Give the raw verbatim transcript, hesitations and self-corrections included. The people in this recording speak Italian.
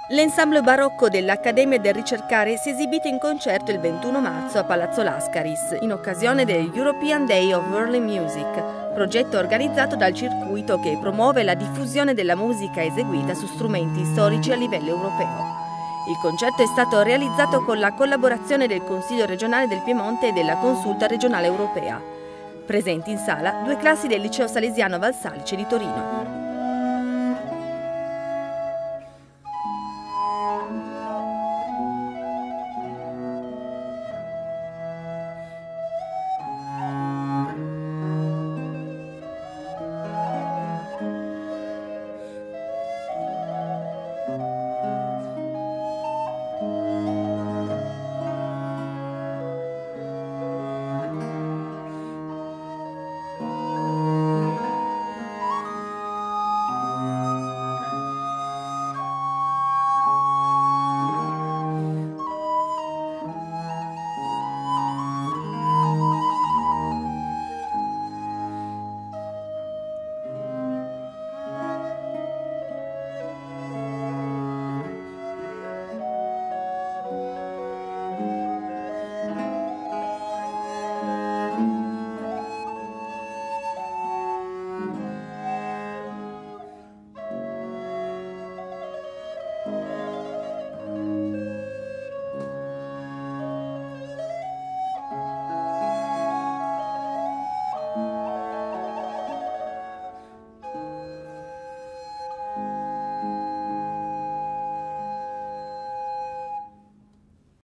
L'ensemble barocco dell'Accademia del Ricercare si è esibito in concerto il ventuno marzo a Palazzo Lascaris, in occasione del European Day of Early Music, progetto organizzato dal circuito che promuove la diffusione della musica eseguita su strumenti storici a livello europeo. Il concerto è stato realizzato con la collaborazione del Consiglio regionale del Piemonte e della Consulta regionale europea. Presenti in sala due classi del Liceo Salesiano Valsalice di Torino.